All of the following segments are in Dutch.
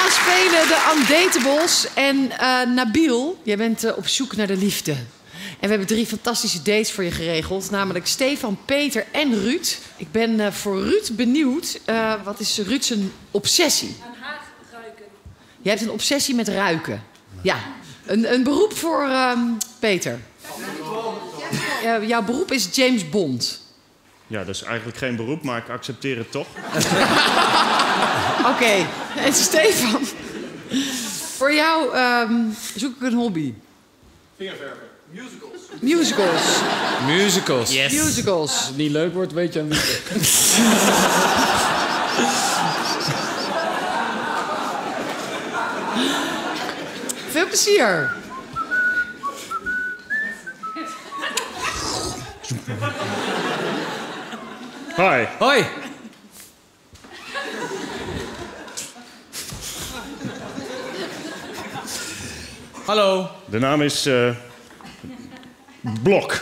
gaan spelen de Undatables. En Nabil, jij bent op zoek naar de liefde. En we hebben 3 fantastische dates voor je geregeld. Namelijk Stefan, Peter en Ruud. Ik ben voor Ruud benieuwd. Wat is Ruud zijn obsessie? Aan haar ruiken. Jij hebt een obsessie met ruiken. Ja. Een beroep voor Peter. Jouw beroep is James Bond. Ja, dat is eigenlijk geen beroep, maar ik accepteer het toch. Oké. En Stefan, voor jou zoek ik een hobby. Vingerverven. Musicals. Musicals. Musicals. Yes. Musicals. Als het niet leuk wordt, weet je aan wie. Veel plezier. Hi. Hoi. Hallo. De naam is Blok.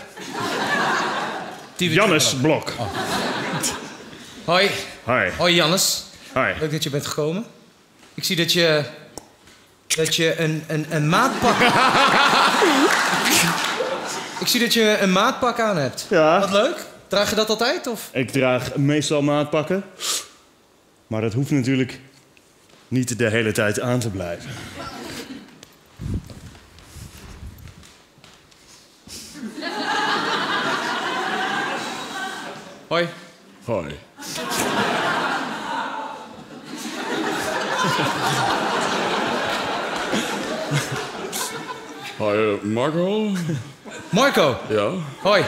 Jannes Blok. Oh. Hoi. Hi. Hoi Jannes. Hi. Leuk dat je bent gekomen. Ik zie dat je een maatpak... Ik zie dat je een maatpak aan hebt. Ja. Wat leuk. Draag je dat altijd, of? Ik draag meestal maatpakken. Maar dat hoeft natuurlijk niet de hele tijd aan te blijven. Hoi. Hoi. Hoi, Marco. Marco. Ja? Hoi.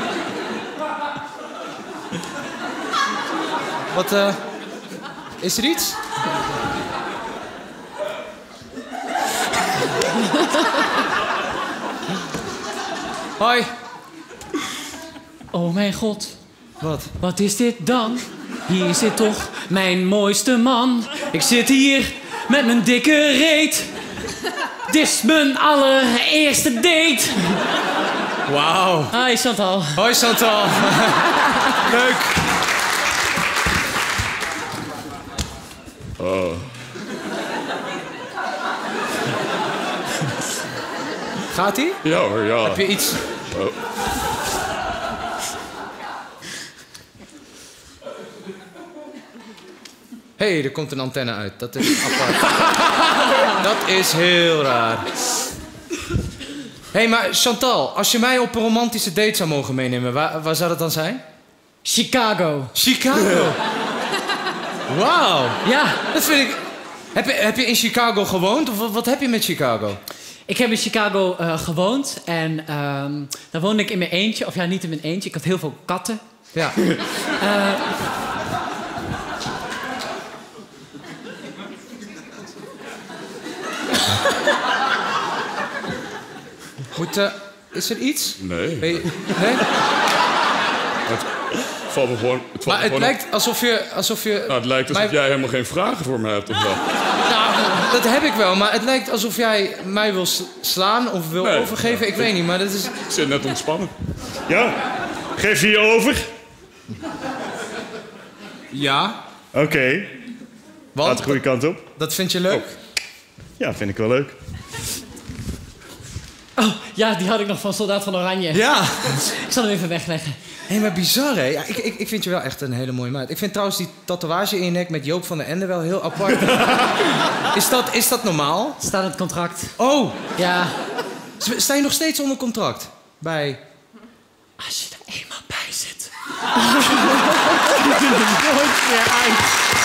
Wat, is er iets? Hoi. Oh mijn god. Wat? Wat is dit dan? Hier zit toch mijn mooiste man. Ik zit hier met mijn dikke reet. Dit is mijn allereerste date. Wauw. Hi Chantal. Hoi Chantal. Leuk. Gaat-ie? Ja hoor, ja. Heb je iets... Hé, er komt een antenne uit. Dat is apart. Dat is heel raar. Hé, maar Chantal, als je mij op een romantische date zou mogen meenemen, waar zou dat dan zijn? Chicago. Chicago? Wauw. Ja. Dat vind ik... Heb je in Chicago gewoond? Of wat heb je met Chicago? Ik heb in Chicago gewoond en daar woonde ik in mijn eentje. Of ja, niet in mijn eentje. Ik had heel veel katten. Ja. Is er iets? Nee. Nee? Het valt me gewoon... Maar het lijkt alsof je... Nou, het lijkt alsof jij helemaal geen vragen voor me hebt, of wat? Nou, dat heb ik wel, maar het lijkt alsof jij mij wil slaan of wil overgeven. Ik weet niet, maar dat is... Ik zit net ontspannen. Ja? Geef je je over? Ja. Oké. Gaat de goede kant op. Dat vind je leuk? Oh. Ja, vind ik wel leuk. Oh, ja, die had ik nog van Soldaat van Oranje. Ja. Ik zal hem even wegleggen. Hé, maar bizar, hè? Ja, ik vind je wel echt een hele mooie meid. Ik vind trouwens die tatoeage in je nek met Joop van den Ende wel heel apart. Is dat normaal? Staat in het contract. Oh. Ja. Sta je nog steeds onder contract? Bij... Als je er eenmaal bij zit. Nooit meer uit.